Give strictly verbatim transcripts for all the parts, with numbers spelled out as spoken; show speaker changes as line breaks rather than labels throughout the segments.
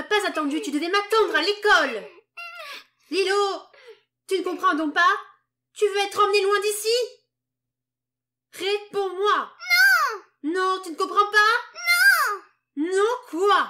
pas attendu, tu devais m'attendre à l'école. Lilo, tu ne comprends donc pas? Tu veux être emmené loin d'ici? Réponds-moi.
Non.
Non, tu ne comprends pas? Non. Non quoi?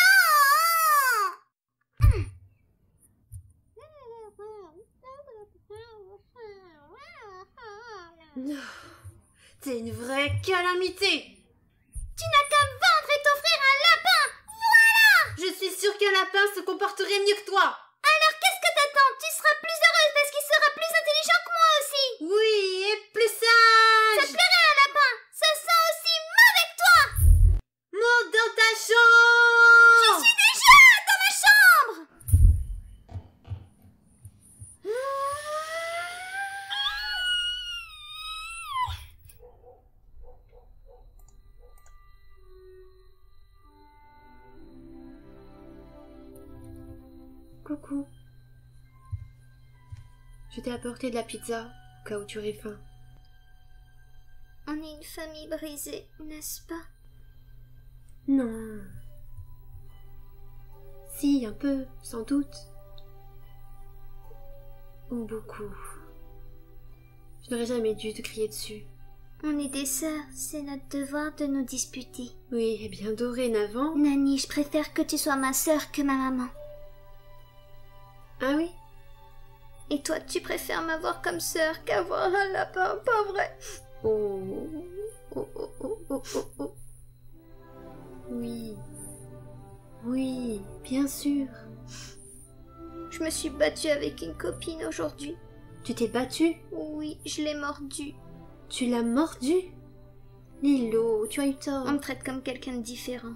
Non. T'es une vraie calamité.
Tu n'as qu'à me vendre et t'offrir un lapin. Voilà.
Je suis sûre qu'un lapin se comporterait mieux que toi.
Alors qu'est-ce que t'attends? Tu seras plus heureuse parce qu'il sera plus intelligent que moi aussi.
Oui, et plus sage.
Ça te plairait un lapin? Ça sent aussi mauvais que toi.
Monte dans ta chambre.
Je suis déjà dans ma chambre.
Coucou. Je t'ai apporté de la pizza, au cas où tu aurais faim.
On est une famille brisée, n'est-ce pas?
Non. Si, un peu, sans doute. Ou beaucoup. Je n'aurais jamais dû te crier dessus.
On est des sœurs, c'est notre devoir de nous disputer.
Oui, et bien dorénavant...
Nani, je préfère que tu sois ma sœur que ma maman.
Ah oui?
Et toi, tu préfères m'avoir comme sœur qu'avoir un lapin, pas vrai?
Oh, oh, oh, oh, oh, oh, oh. Oui, oui, bien sûr.
Je me suis battue avec une copine aujourd'hui.
Tu t'es battue?
Oui, je l'ai mordue.
Tu l'as mordue? Lilo, tu as eu tort.
On me traite comme quelqu'un de différent.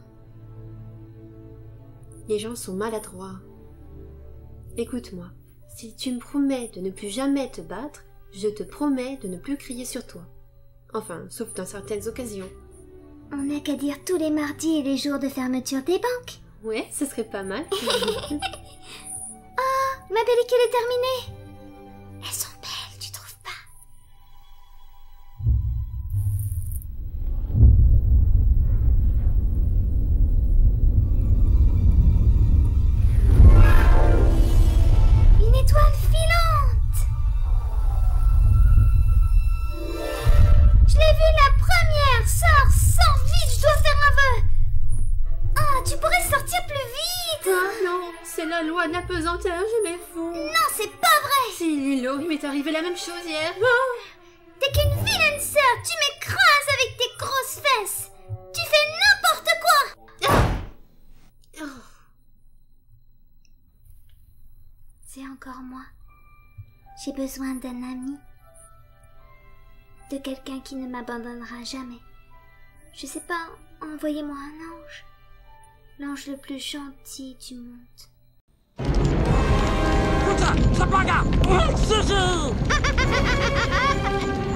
Les gens sont maladroits. Écoute-moi, si tu me promets de ne plus jamais te battre, je te promets de ne plus crier sur toi. Enfin, sauf dans certaines occasions.
On n'a qu'à dire tous les mardis et les jours de fermeture des banques.
Ouais, ce serait pas mal.
Oh, ma pellicule est terminée. Elles sont belles, tu trouves pas? Une étoile filante. Je l'ai vue la première. Sors, sors vite, je dois faire un vœu. Ah, tu pourrais sortir plus vite.
Ah non, c'est la loi de la pesanteur, je m'en fous.
Non, c'est pas vrai.
Si, Lilo, il m'est arrivé la même chose hier. Oh.
T'es qu'une vilaine sœur, tu m'écrases avec tes grosses fesses. Tu fais n'importe quoi.
Ah. Oh.
C'est encore moi. J'ai besoin d'un ami. De quelqu'un qui ne m'abandonnera jamais. Je sais pas, envoyez-moi un ange. L'ange le plus gentil du monde.
Puta, zapaga! Sushi!